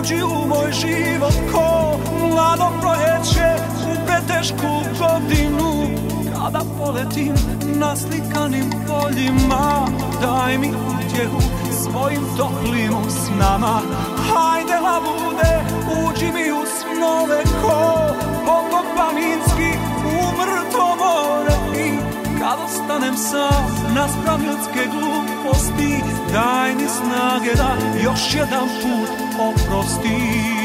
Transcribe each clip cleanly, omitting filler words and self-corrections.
uđi u moj život ko mlado proljeće u pretešku godinu. Kada poletim naslikanim poljima, daj mi utjehu svojim toplim usnama. Hajde labude, uđi mi u snove ko potok planinski u mrtvo more. I kad ostanem sam naspram ljudske gluposti, daj mi snage da još jedan put oprostim.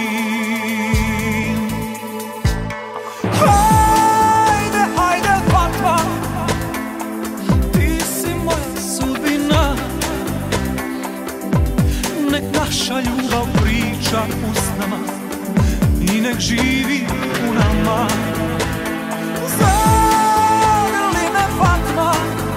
Naša ljubav priča usnama i nek živi u nama. Zagrli me Fatma,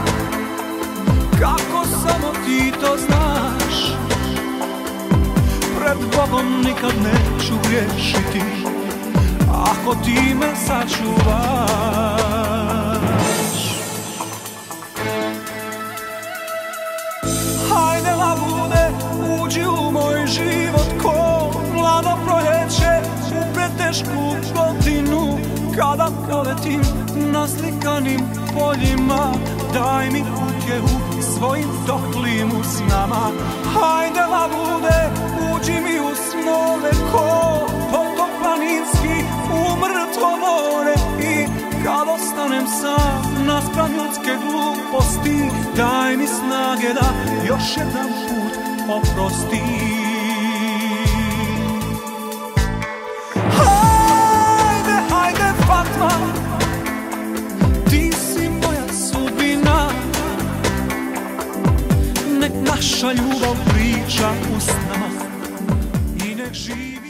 kako samo ti to znaš. Pred Bogom nikad neću griješiti ako ti me sačuvaš. Hajde labude, uđi u moj život ko mlado proljeće u pretešku godinu. Kada proletim naslikanim poljima, daj mi utjehu svojim toplim usnama. Hajde labude, uđi mi u snove ko potok planinski u mrtvo more. I kad ostanem sam naspram ljudske gluposti, daj mi snage da još jedan put oprostim. Hajde, hajde Fatma, ti si moja sudbina. Nek naša ljubav priča usnama i nek živi